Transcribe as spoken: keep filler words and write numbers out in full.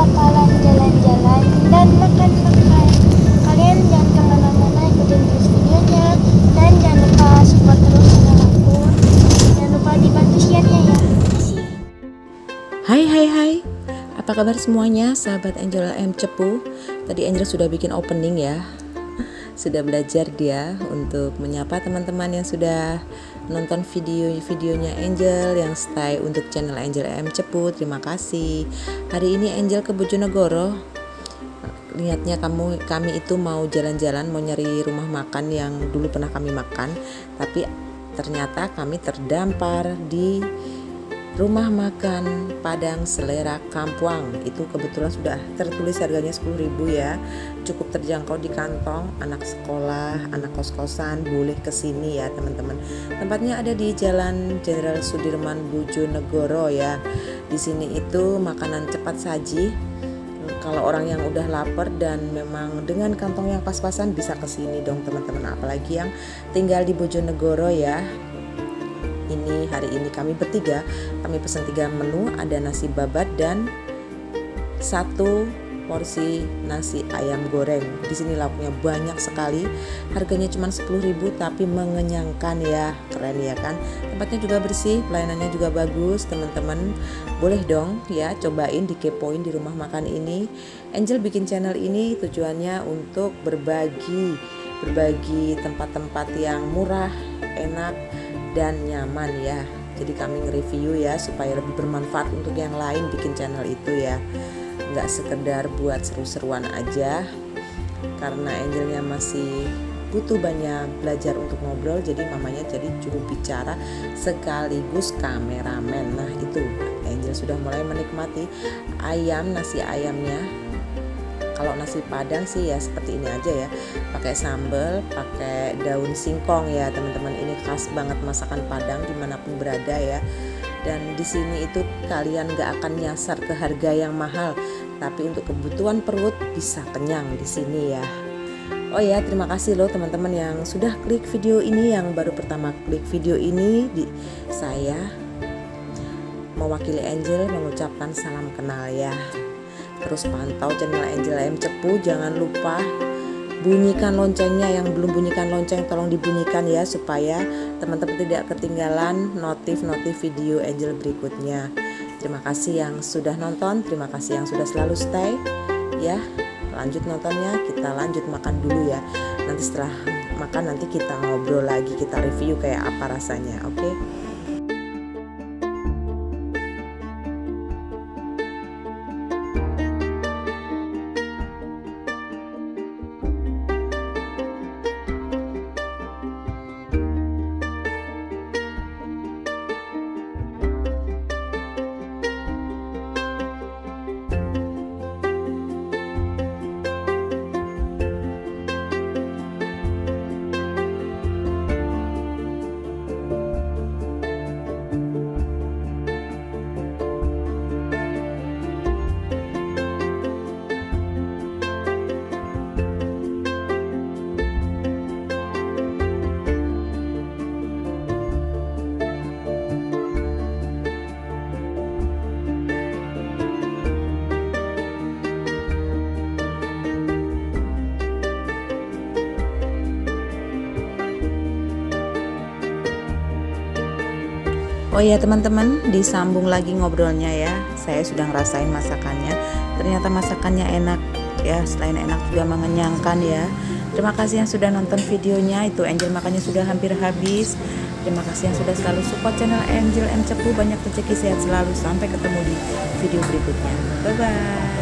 bakalan jalan-jalan dan makan-makan. Kalian jangan kemana-mana, ikutin terus videonya. Dan jangan lupa support terus channel aku. Jangan lupa dibantu share-nya ya. Hai hai hai, apa kabar semuanya sahabat Angel M Cepu? Tadi Angel sudah bikin opening ya. Sudah belajar dia untuk menyapa teman-teman yang sudah nonton video-videonya Angel yang stay untuk channel Angel M Cepu. Terima kasih. Hari ini Angel ke Bojonegoro. Lihatnya kamu kami itu mau jalan-jalan, mau nyari rumah makan yang dulu pernah kami makan, tapi ternyata kami terdampar di rumah makan Padang Selera Kampuang. Itu kebetulan sudah tertulis harganya sepuluh ribu ya. Cukup terjangkau di kantong. Anak sekolah, anak kos-kosan boleh kesini ya teman-teman. Tempatnya ada di Jalan Jenderal Sudirman, Bojonegoro ya. Di sini itu makanan cepat saji. Kalau orang yang udah lapar dan memang dengan kantong yang pas-pasan bisa kesini dong teman-teman. Apalagi yang tinggal di Bojonegoro ya. Ini hari ini kami bertiga, kami pesan tiga menu, ada nasi babat dan satu porsi nasi ayam goreng. Di sini lauknya banyak sekali, harganya cuma sepuluh ribu tapi mengenyangkan ya, keren ya kan. Tempatnya juga bersih, pelayanannya juga bagus teman-teman. Boleh dong ya cobain, dikepoin di rumah makan ini. Angel bikin channel ini tujuannya untuk berbagi, berbagi tempat-tempat yang murah, enak dan nyaman ya. Jadi kami nge-review ya supaya lebih bermanfaat untuk yang lain bikin channel itu ya. Nggak sekedar buat seru-seruan aja, karena Angelnya masih butuh banyak belajar untuk ngobrol, jadi mamanya jadi juru bicara sekaligus kameramen. Nah itu Angel sudah mulai menikmati ayam, nasi ayamnya. Kalau nasi Padang sih ya seperti ini aja ya, pakai sambal, pakai daun singkong ya teman-teman. Ini khas banget masakan Padang dimanapun berada ya. Dan di sini itu kalian gak akan nyasar ke harga yang mahal, tapi untuk kebutuhan perut bisa kenyang di sini ya. Oh ya, terima kasih loh teman-teman yang sudah klik video ini, yang baru pertama klik video ini. Di saya mewakili Angel mengucapkan salam kenal ya. Terus pantau channel Angel M Cepu, jangan lupa bunyikan loncengnya. Yang belum bunyikan lonceng tolong dibunyikan ya, supaya teman-teman tidak ketinggalan notif-notif video Angel berikutnya. Terima kasih yang sudah nonton, terima kasih yang sudah selalu stay ya. Lanjut nontonnya, kita lanjut makan dulu ya. Nanti setelah makan nanti kita ngobrol lagi, kita review kayak apa rasanya, oke? Okay? Oh ya teman-teman, disambung lagi ngobrolnya ya. Saya sudah ngerasain masakannya. Ternyata masakannya enak ya, selain enak juga mengenyangkan ya. Terima kasih yang sudah nonton videonya. Itu Angel makannya sudah hampir habis. Terima kasih yang sudah selalu support channel Angel M Cepu. Banyak rezeki, sehat selalu. Sampai ketemu di video berikutnya. Bye bye.